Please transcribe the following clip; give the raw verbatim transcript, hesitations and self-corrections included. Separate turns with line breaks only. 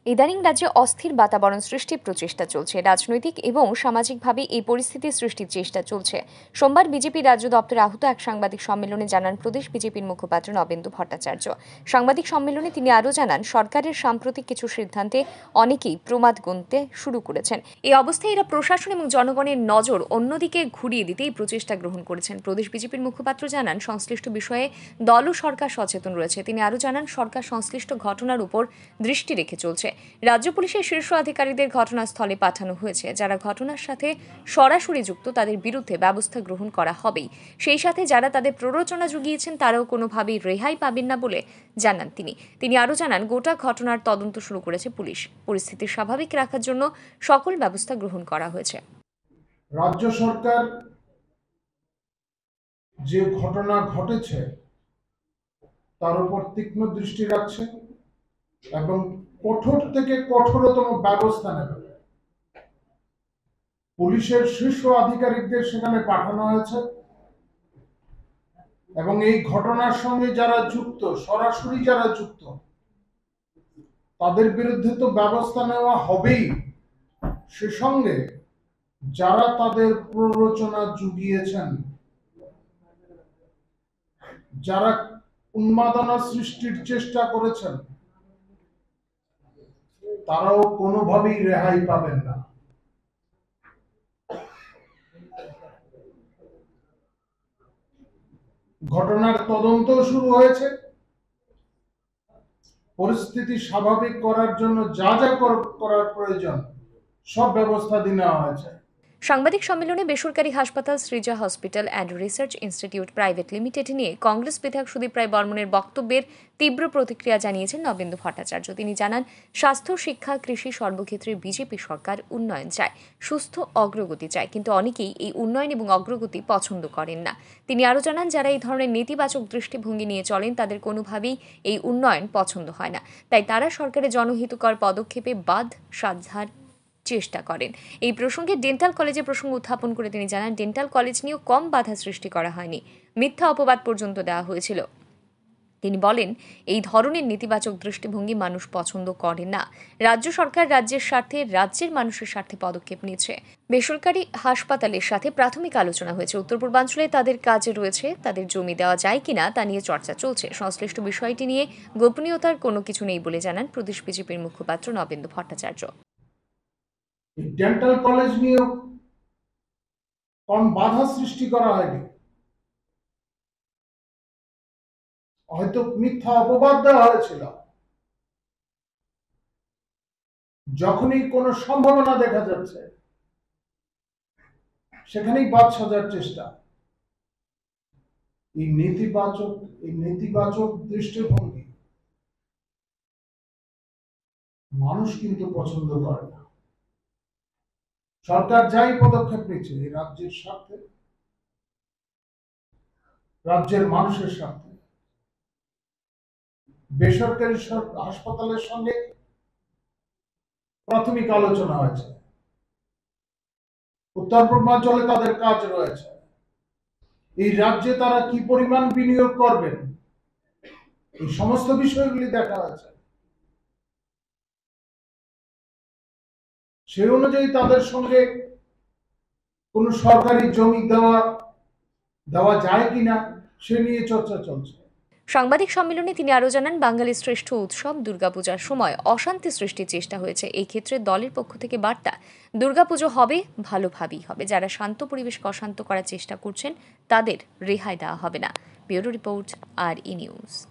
ইদানিং রাজ্যে অস্থির বাতাবরণ সৃষ্টির প্রচেষ্টা চলছে। রাজনৈতিক এবং সামাজিকভাবে এই পরিস্থিতি সৃষ্টির চেষ্টা চলছে। সোমবার বিজেপি রাজ্য দপ্তরে আহত এক সাংবাদিক সম্মেলনে জানান প্রদেশ বিজেপির মুখপাত্র নবেন্দু ভট্টাচার্য। সাংবাদিক সম্মেলনে তিনি আরও জানান, সরকারের সাম্প্রতিক কিছু সিদ্ধান্তে অনেকেই প্রমাদ গুনতে শুরু করেছেন। এই অবস্থায় এরা প্রশাসন এবং জনগণের নজর অন্যদিকে ঘুরিয়ে দিতে এই প্রচেষ্টা গ্রহণ করেছেন। প্রদেশ বিজেপির মুখপাত্র জানান, সংশ্লিষ্ট বিষয়ে দল ও সরকার সচেতন রয়েছে। তিনি আরও জানান, সরকার সংশ্লিষ্ট ঘটনার উপর দৃষ্টি রেখে চলছে। রাজ্য পুলিশের শীর্ষ আধিকারিকদের ঘটনাস্থলে পাঠানো হয়েছে। যারা ঘটনার সাথে সরাসরি যুক্ত তাদের বিরুদ্ধে ব্যবস্থা গ্রহণ করা হবেই। সেই সাথে যারা তাদের প্ররোচনা জুগিয়েছেন তারাও কোনোভাবেই রেহাই পাবেন না বলে জানান তিনি। তিনি আরও জানান, গোটা ঘটনার তদন্ত শুরু করেছে পুলিশ। পরিস্থিতি স্বাভাবিক রাখার জন্য সকল ব্যবস্থা গ্রহণ করা হয়েছে।
রাজ্য সরকার যে ঘটনা ঘটেছে তার উপর তীক্ষ্ণ দৃষ্টি রাখছে এবং কঠোর থেকে কঠোরতম ব্যবস্থা নেবে। পুলিশের শীর্ষ আধিকারিকদের সেখানে পাঠানো হয়েছে এবং এই ঘটনার সঙ্গে যারা যুক্ত, সরাসরি যারা যুক্ত, তাদের বিরুদ্ধে তো ব্যবস্থা নেওয়া হবেই। সে সঙ্গে যারা তাদের প্ররোচনা জুগিয়েছেন, যারা উন্মাদনা সৃষ্টির চেষ্টা করেছেন, তারাও কোনোভাবেই রেহাই পাবেন না। ঘটনার তদন্ত শুরু হয়েছে। পরিস্থিতি স্বাভাবিক করার জন্য যা যা করার প্রয়োজন সব ব্যবস্থা নেওয়া হয়েছে।
সাংবাদিক সম্মেলনে বেসরকারি হাসপাতাল Srija hospital and research institute private limited নিয়ে কংগ্রেস বিধায়ক সুদীপ রায় বর্মনের বক্তব্যের তীব্র প্রতিক্রিয়া জানিয়েছেন নবেন্দু ভট্টাচার্য। তিনি জানান, স্বাস্থ্য, শিক্ষা, কৃষি সর্বক্ষেত্রে বিজেপি সরকার উন্নয়ন চায়, সুস্থ অগ্রগতি চায়, কিন্তু অনেকেই এই উন্নয়ন এবং অগ্রগতি পছন্দ করেন না। তিনি আরও জানান, যারা এই ধরনের নেতিবাচক দৃষ্টিভঙ্গি নিয়ে চলেন তাদের কোনোভাবেই এই উন্নয়ন পছন্দ হয় না। তাই তারা সরকারের জনহিতকর পদক্ষেপে বাধ সাধার চেষ্টা করেন। এই প্রসঙ্গে ডেন্টাল কলেজের প্রসঙ্গ উত্থাপন করে তিনি জানান, ডেন্টাল কলেজ নিয়েও কম বাধা সৃষ্টি করা হয়নি, মিথ্যা অপবাদ পর্যন্ত দেওয়া হয়েছিল। তিনি বলেন, এই ধরনের নেতিবাচক দৃষ্টিভঙ্গি মানুষ পছন্দ করে না। রাজ্য সরকার রাজ্যের স্বার্থে, রাজ্যের মানুষের স্বার্থে পদক্ষেপ নিচ্ছে। বেসরকারি হাসপাতালের সাথে প্রাথমিক আলোচনা হয়েছে। উত্তর পূর্বাঞ্চলে তাদের কাজে রয়েছে, তাদের জমি দেওয়া যায় কিনা তা নিয়ে চর্চা চলছে। সংশ্লিষ্ট বিষয়টি নিয়ে গোপনীয়তার কোনো কিছু নেই বলে জানান প্রদেশ বিজেপির মুখপাত্র নবেন্দু ভট্টাচার্য।
ডেন্টাল কলেজ নিয়ে কোন বাধা সৃষ্টি করা হয়নি, হয়তো মিথ্যা অপবাদ দেওয়া হয়েছিল। যখনই কোনো সম্ভাবনা দেখা যাচ্ছে সেখানেই বাদ সাজার চেষ্টা। এই নেতিবাচক এই নেতিবাচক দৃষ্টিভঙ্গি মানুষ কিন্তু পছন্দ করে না। সরকার যাই পদক্ষেপ নিচ্ছে এই রাজ্যের স্বার্থে, রাজ্যের মানুষের স্বার্থে। বেসরকারি হাসপাতালের সঙ্গে প্রাথমিক আলোচনা হয়েছে। উত্তর পূর্বাঞ্চলে তাদের কাজ রয়েছে। এই রাজ্যে তারা কি পরিমাণ বিনিয়োগ করবেন এই সমস্ত বিষয়গুলি দেখা হয়েছে। সেই অনুযায়ী তাদের সঙ্গে কোন সরকারি জমি দেওয়া দেওয়া যায় কিনা সে নিয়ে চর্চা চলছে।
সাংবাদিক সম্মেলনে তিনি আরও জানান, বাঙালির শ্রেষ্ঠ উৎসব দুর্গাপূজার সময় অশান্তি সৃষ্টির চেষ্টা হয়েছে। এই ক্ষেত্রে দলের পক্ষ থেকে বার্তা, দুর্গাপুজো হবে, ভালোভাবেই হবে। যারা শান্ত পরিবেশকে অশান্ত করার চেষ্টা করছেন তাদের রেহাই দেওয়া হবে না। ব্যুরো রিপোর্ট, আর ই নিউজ।